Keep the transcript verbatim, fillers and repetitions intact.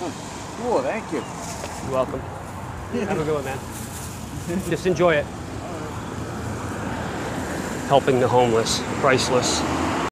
Oh, thank you. You're welcome. Have a good one, man. Just enjoy it. Helping the homeless, priceless.